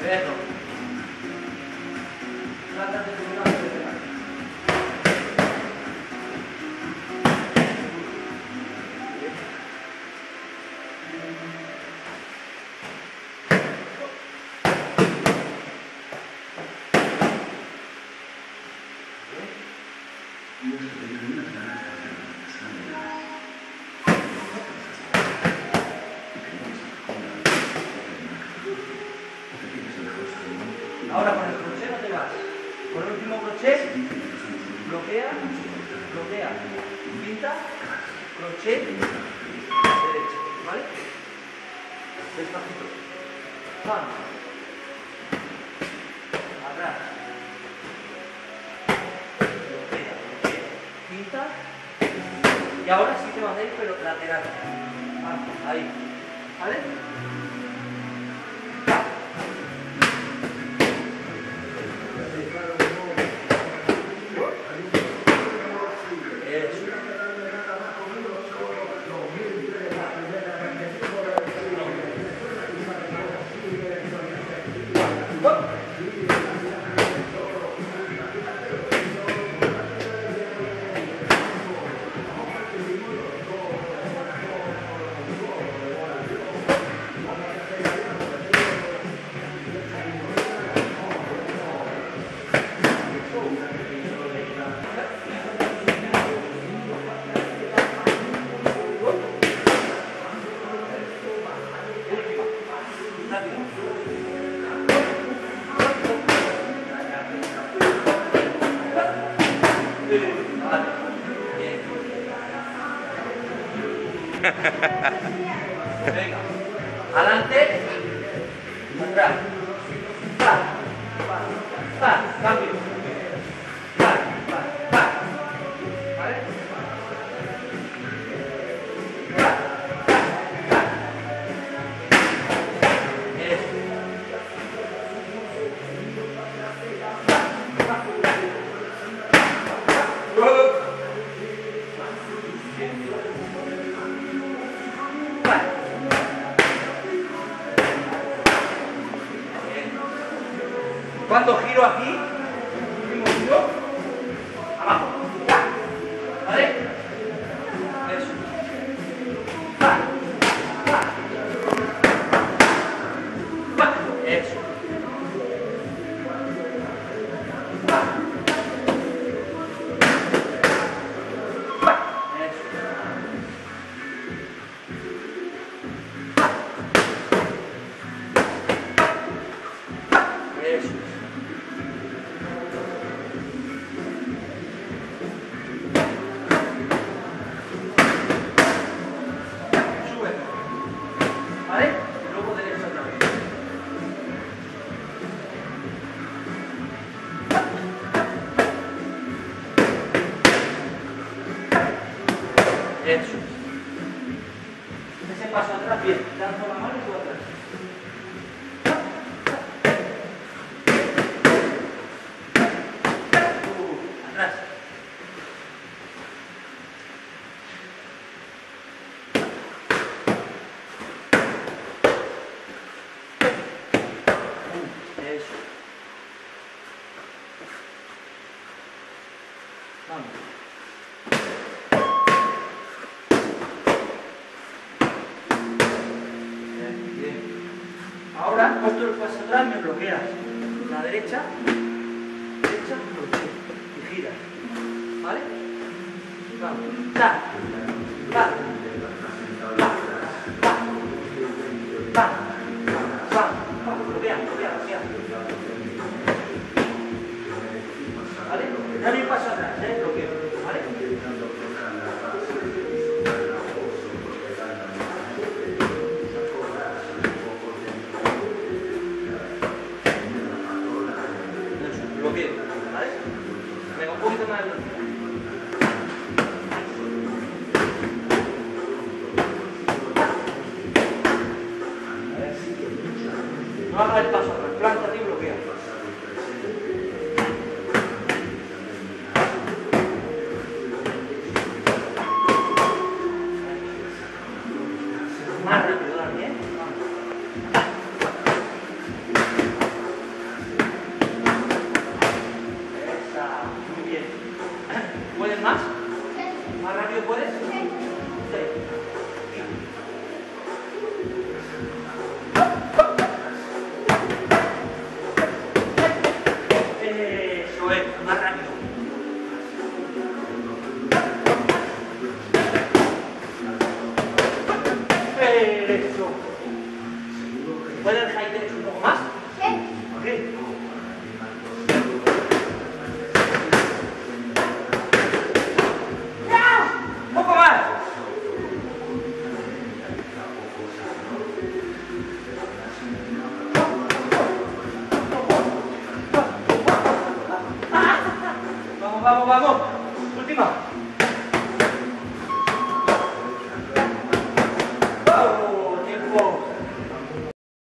Eso. Trata de cuidar de pegar. Ahora con el crochet no te vas. Con el último crochet, bloquea, bloquea, pinta, crochet, derecha, ¿vale? Despacito. Vamos. Atrás. Bloquea, bloquea, pinta. Y ahora sí te vas a ir, pero lateral. Vamos, ahí. ¿Vale? Venga, adelante, atrás, cambio, ¿vale? Cuando giro aquí, último giro, abajo, ¿vale? Eso. Eso. Eso. ¿Vale? Y luego derecha otra vez. Eso. Ese paso atrás, bien. Dando la mano y tú atrás. Atrás. Eso. Vamos. Bien. Ahora, puesto el paso atrás, me bloqueas la derecha, crochet, y giras. ¿Vale? Vamos. Ta. Bloquea. ¿Vale? Dale un paso atrás, bloqueo. ¿Vale? Bloqueo. ¿Vale? Venga, un poquito más de bloqueo. No hagas el paso atrás, plántate y bloquea. Más rápido, Dani, ¿eh? Vamos. vamos, vamos. Última.